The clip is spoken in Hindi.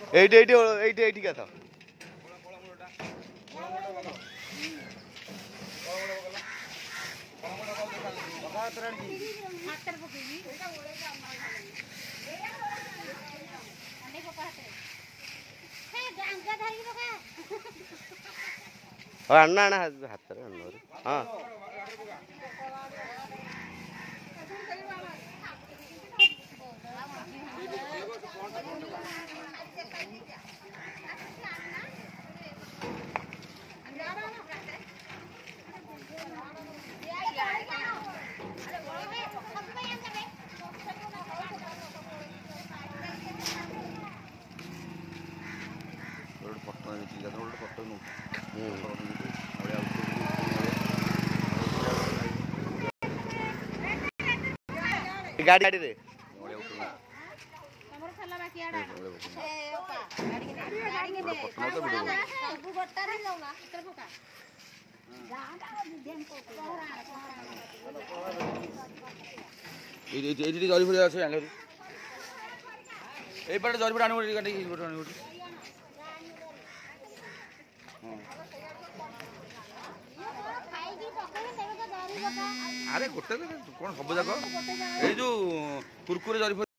এইটি এইটি এইটি এইটি কথা అన్న అన్న హత్తరు అన్నారు गाड़ी गाड़ी रे जरीपुर जरीपुर आने अरे गोटे कौन सब जाक ये जो कुरकुरे जरीपुर